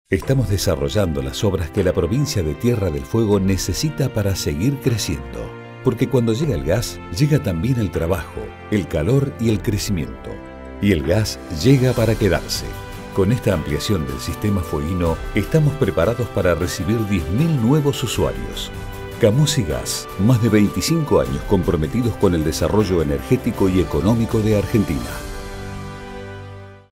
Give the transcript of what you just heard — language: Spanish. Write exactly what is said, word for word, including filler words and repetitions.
Estamos desarrollando las obras que la provincia de Tierra del Fuego necesita para seguir creciendo. Porque cuando llega el gas, llega también el trabajo, el calor y el crecimiento. Y el gas llega para quedarse. Con esta ampliación del sistema fueguino, estamos preparados para recibir diez mil nuevos usuarios. Camusi Gas, más de veinticinco años comprometidos con el desarrollo energético y económico de Argentina.